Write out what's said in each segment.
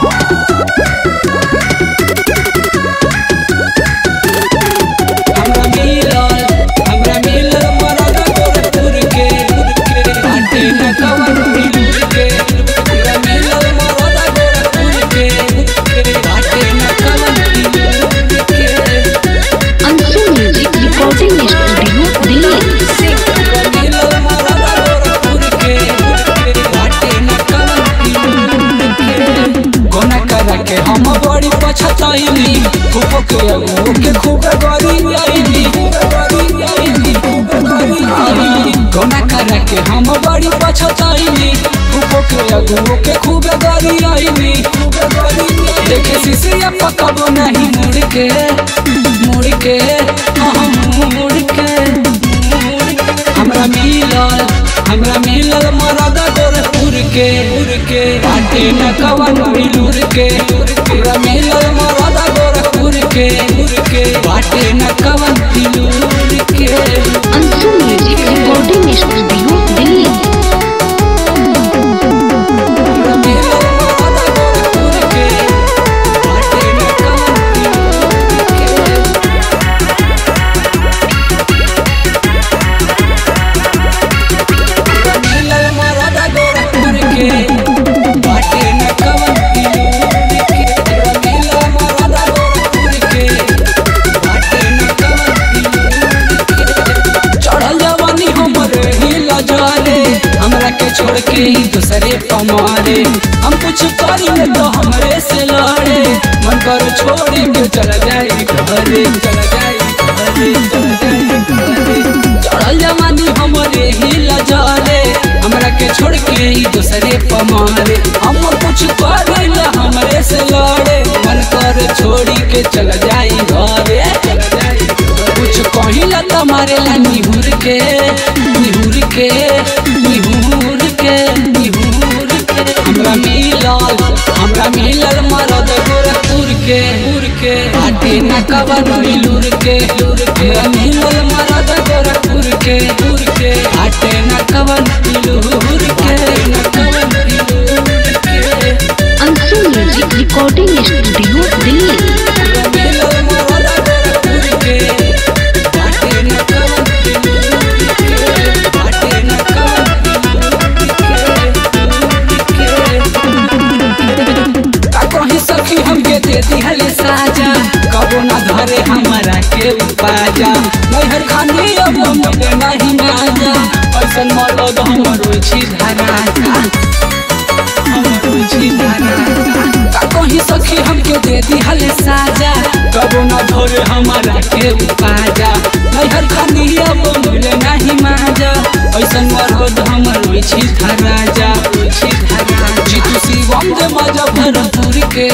हम बड़ी पछताइली के खूब गरी गोना करा के हम बड़ी पछताइली के खूब गरी आईली देखे सिसिया पकबो नहीं मुड़ के हमरा मिलल मरद गोरखपुर के बाटे न कवन मिलूर के हमरा मिलल मरद गोरखपुर के बाटे न कवन मिलूर के। Anshu music recording studio Delhi. छोड़ के ही दूसरे पमारे हम कुछ करी तो हमरे से लड़े मन कर छोड़ के चला जाए घरे चढ़ल जवानी हमरे ही लजारे हमरा के छोड़ के ही दूसरे पमारे हम कुछ करी हमरे से लड़े मन कर छोड़ी के चला जाए घरे कुछ कहिला तुम्हारे ला निहुर के हमरा मिलल मरद गोरखपुर के बाटे न कवन मिलूर के मिलल मरद गोरखपुर के बाटे न कवन मिलूर के। Anshu music recording studio Delhi. कबो न धरे हमारा के उपाजा नहर खानी अब मिले नहीं माजा ऐसन मरद हमरो छी धारा कहीं सखी हमके दे दी हले साजा कबो न धरे हमारा के उपाजा नहर खानी अब मिले नहीं माजा ऐसन मरद हमरो छी धारा जीतू शिवम दे मजा भरपूर के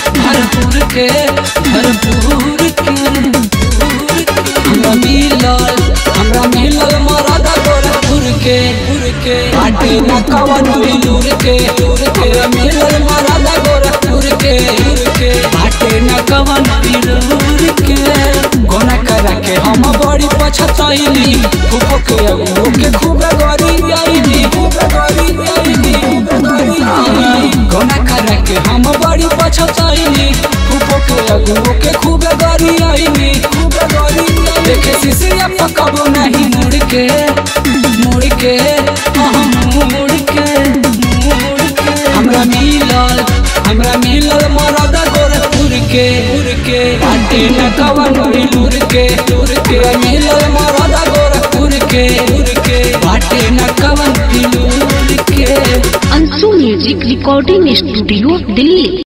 हमरा मिलल मरद गोरखपुर के बाटे न कवन मिलूर के मिलल मरद गोरखपुर के बाटे न कवन मिलूर के। गोना करा के हम बड़ी पछताइली के खूब गरी आईली गोना करा के हम बड़ी पछताइली के खूब गरी आईली देखे सिसिया पकबो नहीं मुड़ के हमरा मिलल मरद गोरखपुर के बाटे न कवन मिलूर के मिलल मरद गोरखपुर के बाटे न कवन मिलूर के। Anshu music recording studio Delhi.